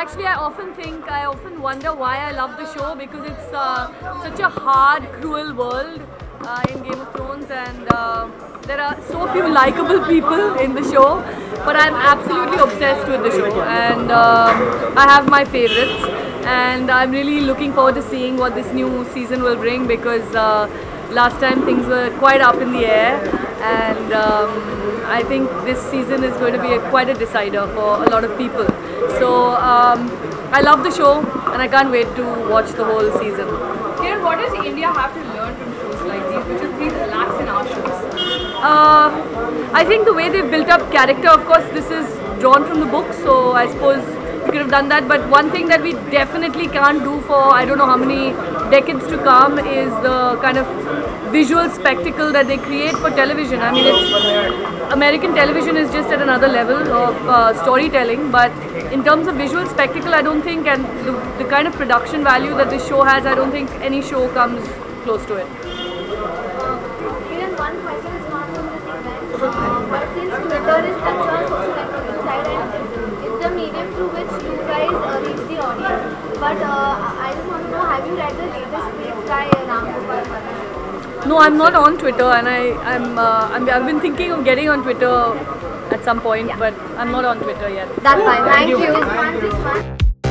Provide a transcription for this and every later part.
actually, I often wonder why I love the show, because it's such a hard, cruel world in Game of Thrones, and there are so few likable people in the show. But I'm absolutely obsessed with the show, and I have my favorites, and I'm really looking forward to seeing what this new season will bring, because last time things were quite up in the air, and I think this season is going to be quite a decider for a lot of people. So I love the show, and I can't wait to watch the whole season. Kiran, what does India have to learn from shows like these, which is these lacks in our shows? I think the way they've built up character, of course, this is drawn from the book, so I suppose we could have done that. But one thing that we definitely can't do for I don't know how many decades to come is the kind of visual spectacle that they create for television. I mean, American television is just at another level of storytelling, but in terms of visual spectacle, I don't think, and the kind of production value that this show has, I don't think any show comes close to it. Kiran, one question is not from this event, but since Twitter is such a social networking site and it's the medium through which you guys reach the audience, but I just want to know, have you read the latest tweet by Ram Gopal Varma? No, I'm not on Twitter, and I've been thinking of getting on Twitter at some point, but I'm not on Twitter yet. That's fine. Thank you. Just one.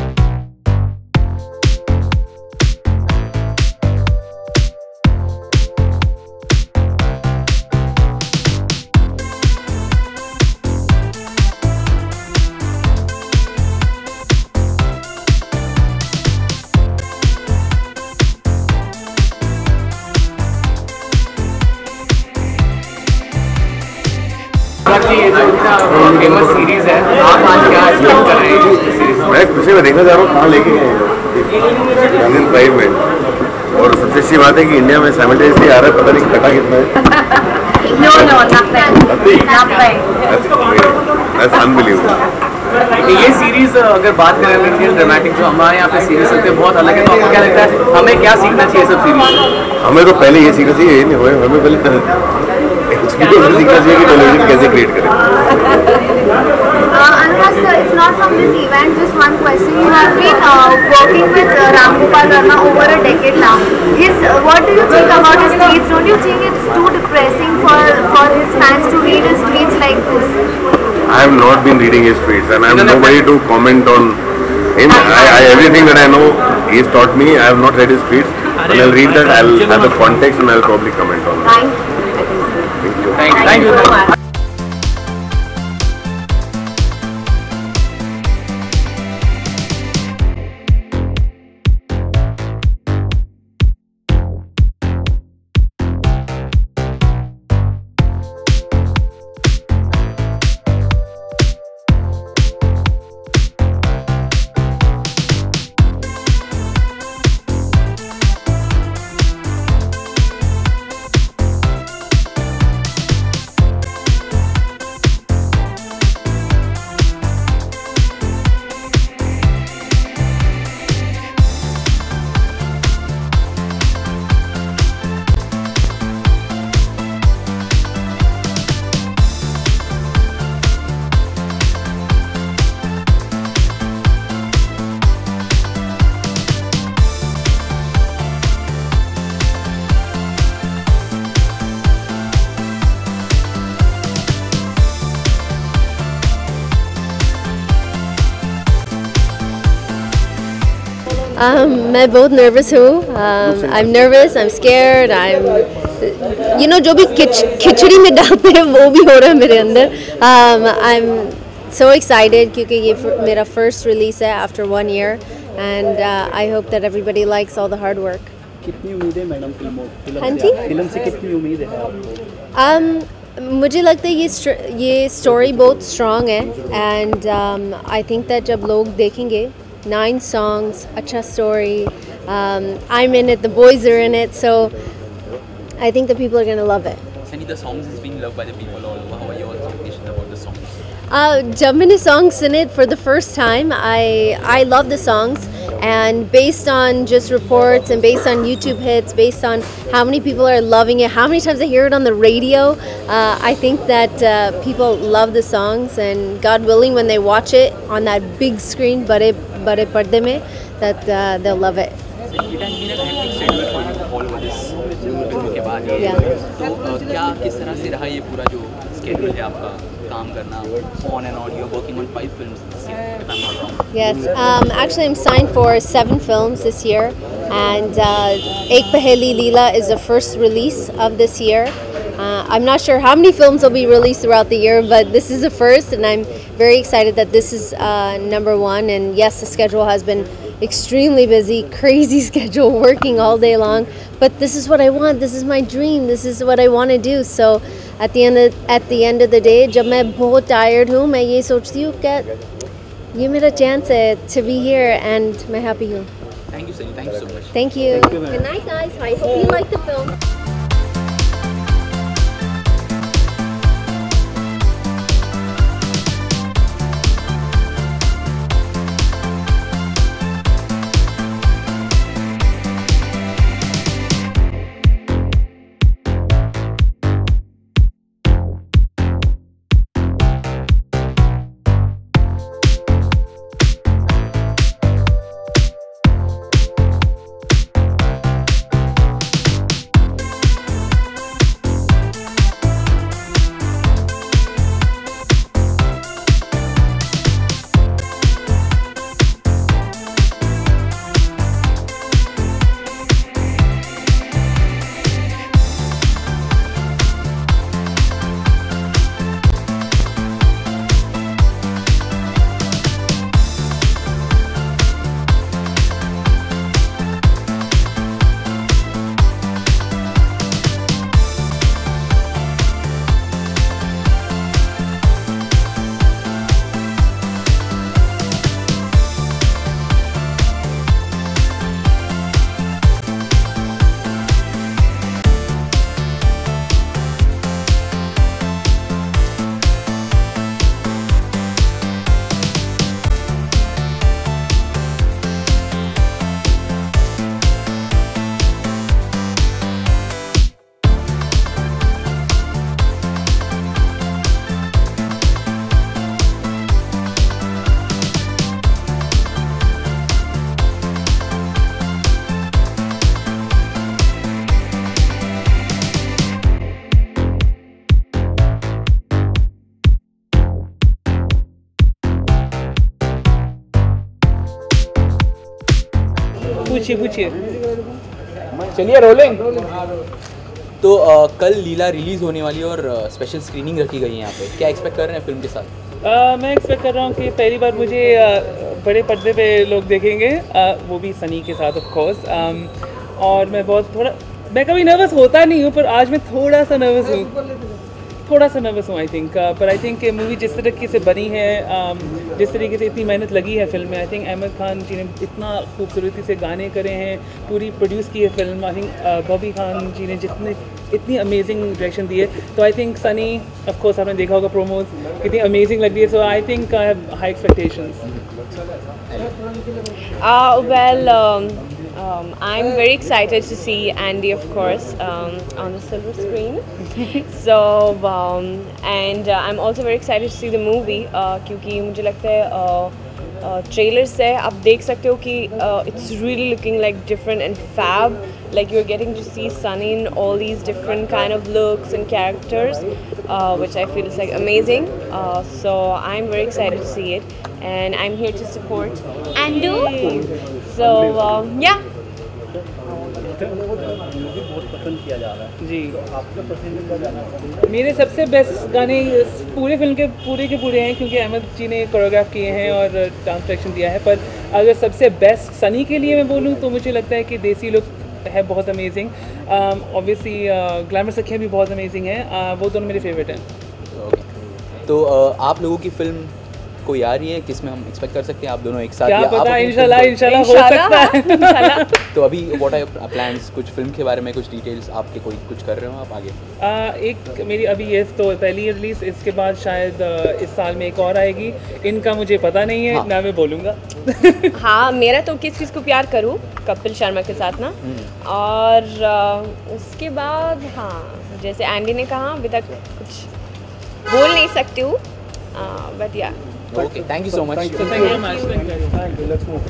ये जो famous series है, आप आज क्या expect कर रहे हैं इस सीरीज? मैं खुशी में देखना चाह रहा हूँ कहाँ लेके गए सीजन 5 में। और सबसे अच्छी बात है कि इंडिया में साइमल्टेनियसली आ रहा है, पता नहीं कटा कितना है। No, nothing. That's unbelievable. ये सीरीज अगर बात करें इंडियन ड्रामेटिक जो हमारे यहाँ पे सीरीज होते हैं बहुत अलग है, तो आपको क्या लगता है हमें क्या सीखना चाहिए सब सीरीज? हमें तो पहले ये सीखना चाहिए, हमें पहले एक्सपीरियंस सीखना चाहिए कि टेलीविजन कैसे क्रिएट करें। Anurag sir, it's not from this event, just one question. You have been working with Ram Gopal Varma over a decade now. What do you think about his tweets? Don't you think it's too depressing for his fans to read his tweets like this? I have not been reading his tweets, and I am nobody to comment on him. Everything that I know, he has taught me. I have not read his tweets. When I'll read that, I'll have the context and I'll probably comment on it. Thank you. Thank you. मैं बहुत nervous हूँ। I'm nervous, I'm scared, जो भी खिचड़ी में डालते हैं वो भी हो रहा है मेरे अंदर। I'm so excited क्योंकि ये मेरा first release है after 1 year, and I hope that everybody likes all the hard work. कितनी उम्मीद है मैडम हाँ जी? फिल्म से कितनी उम्मीद है आपको? मुझे लगता है ये स्टोरी बहुत स्ट्रॉन्ग है, एंड आई थिंक दैट जब लोग देखेंगे 9 songs, अच्छा story, I'm in it, the boys are in it, so I think the people are going to love it. Sunny, the songs is being loved by the people all over. How are your expectations about the songs? जब मैंने song सुने for the first time, I love the songs, and based on just reports and based on YouTube hits, based on how many people are loving it, how many times I hear it on the radio, I think that people love the songs, and God willing, when they watch it on that big screen, bade पर्दे में, that they'll love it. It has been a hectic schedule for you all over this film के बाद ये तो क्या किस तरह से रहा ये पूरा जो schedule है आपका काम करना on and on? You're working on 5 films this year, if I'm not wrong. Yes, actually I'm signed for 7 films this year, and Ek Paheli Leela is the first release of this year. I'm not sure how many films will be released throughout the year, but this is the first, and I'm very excited that this is number 1. And yes, the schedule has been extremely busy, crazy schedule, working all day long. But this is what I want. This is my dream. This is what I want to do. So at the end of the day, जब मैं बहुत tired हूँ, मैं ये सोचती हूँ कि ये मेरा chance है to be here, and मैं happy हूँ. Thank you, Sunny. Thank you so much. Thank you. Good night, guys. I hope you like the film. पूछिए चलिए रोलिंग। तो कल लीला रिलीज़ होने वाली है और स्पेशल स्क्रीनिंग रखी गई है यहाँ पे, क्या एक्सपेक्ट कर रहे हैं फिल्म के साथ? मैं एक्सपेक्ट कर रहा हूँ कि पहली बार मुझे बड़े पर्दे पे लोग देखेंगे, वो भी सनी के साथ ऑफ कोर्स। और मैं कभी नर्वस होता नहीं हूँ, पर आज मैं थोड़ा सा नर्वस हूँ आई थिंक। पर आई थिंक मूवी जिस तरीके से बनी है, जिस तरीके से इतनी मेहनत लगी है फिल्म में, आई थिंक अहमद खान जी ने इतना खूबसूरती से गाने करे हैं, पूरी प्रोड्यूस की है film. I think Bobby Khan ji ने इतनी अमेजिंग डायरेक्शन दी है। तो I think Sunny of course आपने देखा होगा प्रोमोज, कितनी अमेजिंग लग रही है। So I think I have high expectations. I'm very excited to see Andy, of course, on the silver screen. So, and I'm also very excited to see the movie क्योंकि मुझे लगता है trailer से आप देख सकते हो कि it's really looking like different and fab. Like you're getting to see Sunny in all these different kind of looks and characters, which I feel is like amazing. So I'm very excited to see it, and I'm here to support Andu. So yeah. जी मेरे सबसे best गाने पूरे film के पूरे हैं क्योंकि अहमद जी ने choreograph किए हैं और डांस डायरेक्शन दिया है। पर अगर सबसे बेस्ट सनी के लिए मैं बोलूँ तो मुझे लगता है कि देसी लुक है बहुत अमेजिंग। ऑब्वियसली ग्लैमर सखियाँ भी बहुत अमेजिंग हैं, वो दोनों मेरे फेवरेट हैं। तो आप लोगों की फिल्म कोई आ रही है, किसमें हम एक्सपेक्ट कर सकते हैं आप दोनों एक साथ? क्या या आप पता, अपनी इंशाल्लाह इंशाल्लाह हो सकता है। तो अभी व्हाट आर प्लान्स, कुछ फिल्म के बारे में कुछ डिटेल्स आपके, कोई कुछ कर रहे हो आप आगे? एक मेरी अभी ये तो पहली रिलीज, इसके बाद शायद इस साल में एक और आएगी, इनका मुझे पता नहीं है, ना मैं बोलूँगा। हाँ, मेरा तो किस चीज़ को प्यार करूँ, कपिल शर्मा के साथ ना, और उसके बाद हाँ, जैसे एंडी ने कहा अभी तक कुछ बोल नहीं सकती हूँ, but yeah. Okay, thank you so much. Thank you very much. Thank you. Let's move.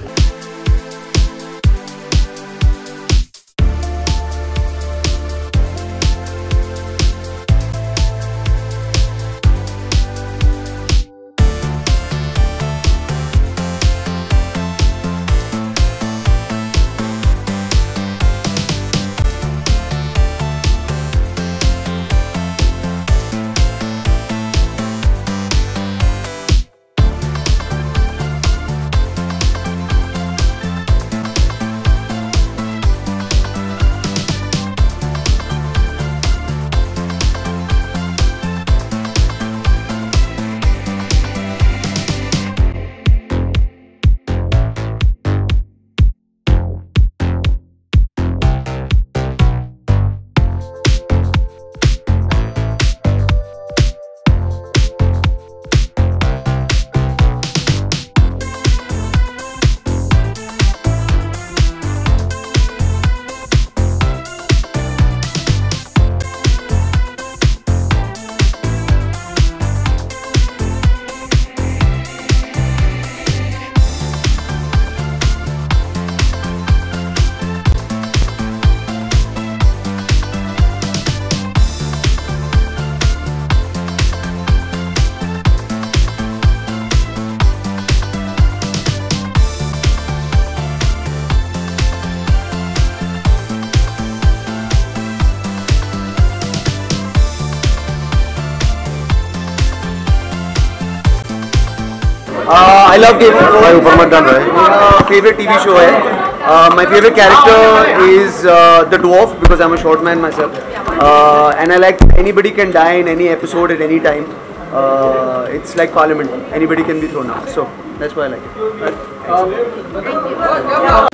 I love Game of Thrones. मेरा favorite TV show है. My favorite character is the dwarf because I'm a short man myself, and I like anybody can die in any episode at any time. It's like Parliament. Anybody can be thrown out. So that's why I like it.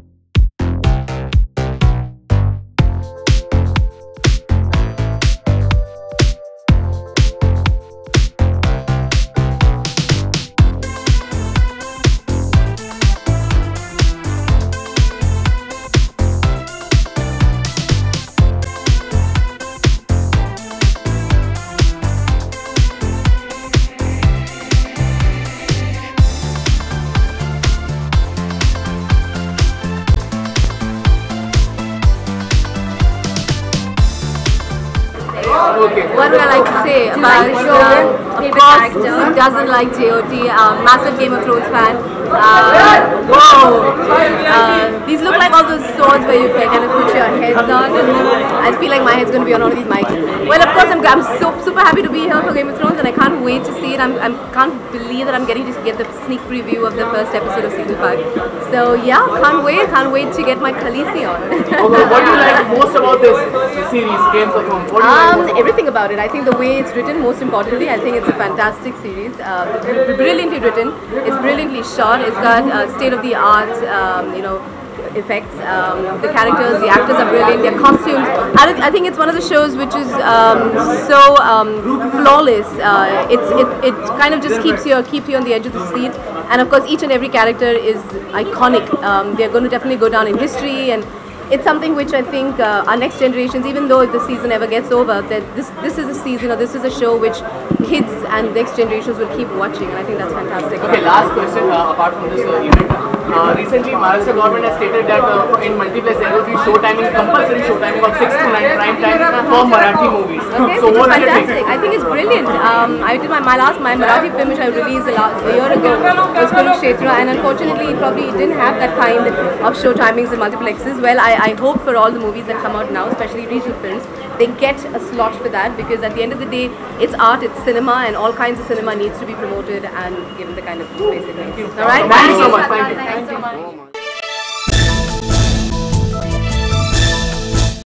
What would I like to say about of course, who doesn't like JOT? Massive Game of Thrones fan. Whoa! These look like all those swords where you can kind of put your heads on. I feel like my head's going to be on one of these mics. Well, of course, I'm super happy to be here for Game of Thrones, and I can't wait to see it. I can't believe that I'm getting to get the sneak preview of the first episode of season 5. So yeah, can't wait to get my Khaleesi on. What do you like most about this series, Games of Thrones? What do you like? Everything about it. I think the way it's written, most importantly, I think it's a fantastic series. Brilliantly written. It's brilliantly shot. It's got state-of-the-art, effects. The characters, the actors are brilliant. Their costumes. I think it's one of the shows which is so flawless. It kind of just keeps you on the edge of the seat. And of course, each and every character is iconic. They're going to definitely go down in history, and it's something which I think our next generations, even though if the season ever gets over, that this is a season or this is a show which kids and next generations will keep watching, and I think that's fantastic. Okay, last question apart from this event. Recently, Maharashtra government has stated that in multiplex there will be compulsory show timing of 6 to 9 prime time for Marathi movies. Okay, so what fantastic. I think it's brilliant. I did my Marathi film which I released a year ago was Kurukshetra, and unfortunately it didn't have that kind of show timings in multiplexes. Well, I hope for all the movies that come out now, especially regional films, they get a slot for that, because at the end of the day, it's art, it's cinema, and all kinds of cinema needs to be promoted and given the kind of space it needs. All right? Thank you so much. Thank you. Thanks so much.